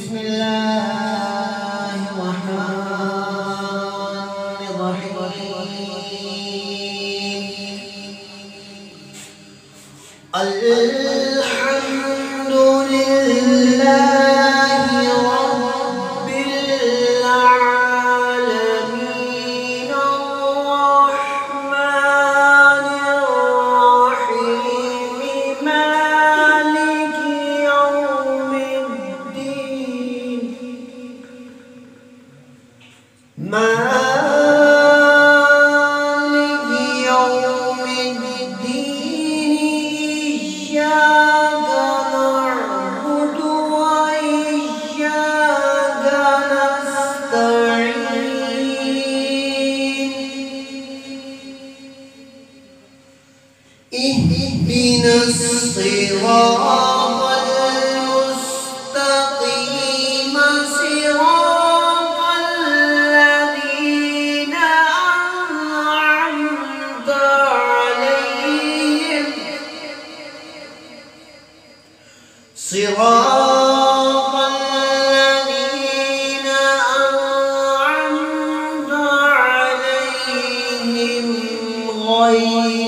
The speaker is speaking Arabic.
بسم الله الرحمن الرحيم. الحمد لله رب العالمين الرحمن الرحيم مالك يوم الدين إياك نعبد وإياك نستعين اهدنا الصراط المستقيم صراط الذين أنعمت عليهم صراط الذين أنعمت عليهم غير